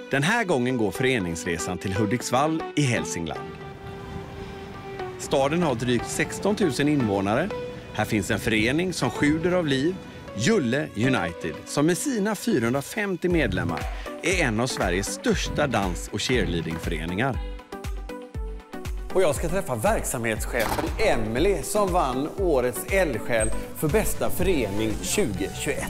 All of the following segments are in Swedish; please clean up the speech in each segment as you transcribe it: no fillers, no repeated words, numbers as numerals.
Den här gången går föreningsresan till Hudiksvall i Hälsingland. Staden har drygt 16 000 invånare. Här finns en förening som sjuder av liv, Julle United, som med sina 450 medlemmar är en av Sveriges största dans- och cheerleadingföreningar. Och jag ska träffa verksamhetschefen Emily som vann årets eldsjäl för bästa förening 2021.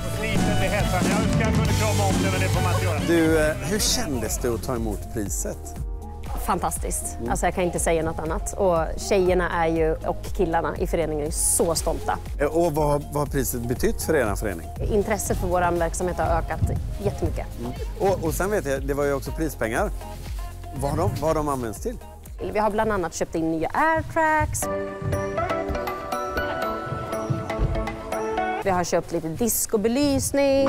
Du, hur kändes det att ta emot priset? Fantastiskt. Alltså jag kan inte säga något annat. Och tjejerna är ju, och killarna i föreningen är så stolta. Och vad har priset betytt för er förening? Intresset för vår verksamhet har ökat jättemycket. Och sen vet jag, det var ju också prispengar. Vad har de använts till? Vi har bland annat köpt in nya airtracks. Vi har köpt lite discobelysning.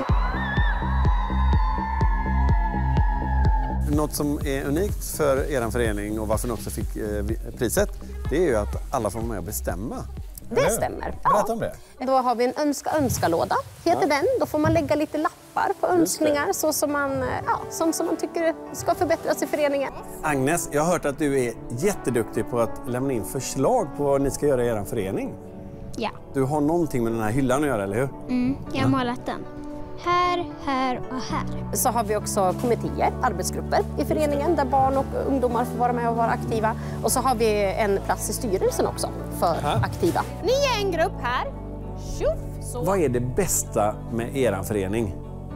Något som är unikt för er förening och varför ni också fick priset, det är ju att alla får vara med och bestämma. Det stämmer. Berätta om det. Då har vi en önskalåda, heter den. Då får man lägga lite lappar på önskningar så som man, sånt som man tycker ska förbättras i föreningen. Agnes, jag har hört att du är jätteduktig på att lämna in förslag på vad ni ska göra i er förening. Ja. Du har någonting med den här hyllan att göra, eller hur? Jag har målat den. Här och här. Så har vi också kommittéer, arbetsgrupper i föreningen där barn och ungdomar får vara med och vara aktiva. Och så har vi en plats i styrelsen också för aktiva. Ni är en grupp här. Tjuff, så. Vad är det bästa med er förening?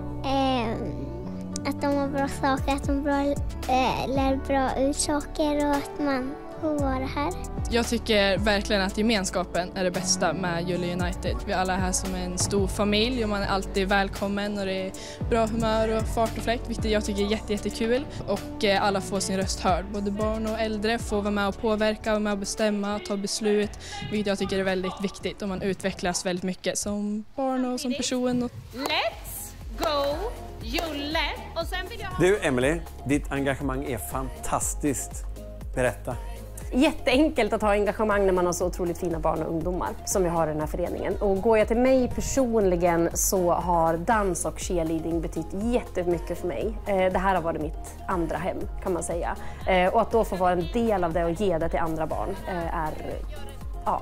Att de har bra saker, att de lär bra ut saker och att man får vara här. Jag tycker verkligen att gemenskapen är det bästa med Julle United. Vi alla är här som en stor familj och man är alltid välkommen och det är bra humör och fart och fläkt, vilket jag tycker är jättekul. Och alla får sin röst hörd. Både barn och äldre får vara med och påverka, vara med och bestämma, ta beslut, vilket jag tycker är väldigt viktigt och man utvecklas väldigt mycket som barn och som person. Let's go Julle! Och sen vill jag ha... Du, Emily, ditt engagemang är fantastiskt. Berätta. Jätteenkelt att ha engagemang när man har så otroligt fina barn och ungdomar som vi har i den här föreningen. Och går jag till mig personligen så har dans och cheerleading betytt jättemycket för mig. Det här har varit mitt andra hem kan man säga. Och att då få vara en del av det och ge det till andra barn är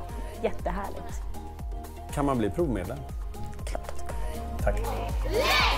jättehärligt. Kan man bli provmedlem? Klart. Tack.